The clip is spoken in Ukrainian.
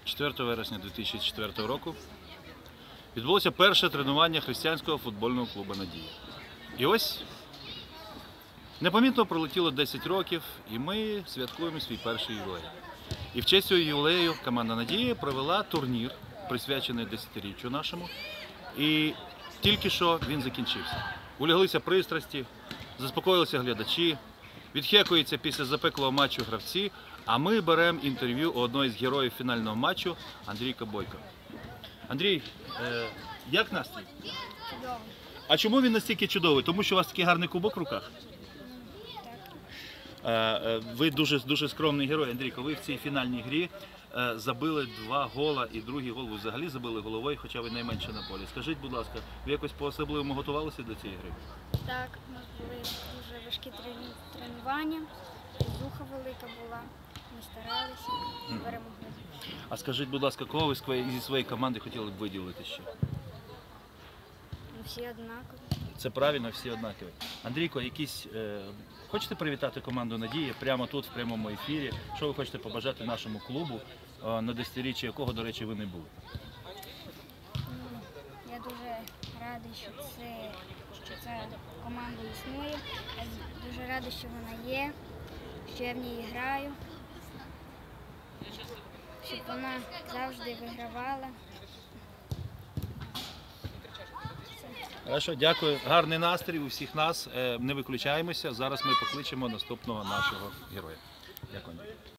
4 вересня 2004 року відбулося перше тренування християнського футбольного клубу «Надія». І ось непомітно пролетіло 10 років, і ми святкуємо свій перший ювілей. І в честь цього ювілею команда «Надія» провела турнір, присвячений 10-річчю нашому. І тільки що він закінчився. Уляглися пристрасті, заспокоїлися глядачі, відхекуються після запеклого матчу гравці, а ми беремо інтерв'ю у одного із героїв фінального матчу Андрійка Бойка. Андрій, як настрій? Чудово. А чому він настільки чудовий? Тому що у вас такий гарний кубок в руках? Ви дуже скромний герой, Андрійко. Ви в цій фінальній грі забили 2 гола, і другий гол ви взагалі забили головою, хоча ви найменше на полі. Скажіть, будь ласка, ви якось по-особливому готувалися до цієї гри? Так, у нас були дуже важкі тренування, зуха велика була, ми старалися, перемогли. А скажіть, будь ласка, кого ви зі своєї команди хотіли б виділити ще? Всі однакові. Це правильно, всі однакові. Андрійко, хочете привітати команду «Надія» прямо тут, в прямому ефірі? Що ви хочете побажати нашому клубу, на 10-річчя якого, до речі, ви не були? Я дуже радий, що ця команда існує. Я дуже радий, що вона є, що я в ній граю, щоб вона завжди вигравала. Хорошо, дякую. Гарний настрій у всіх нас. Не виключаємося. Зараз ми покличемо наступного нашого героя. Дякую.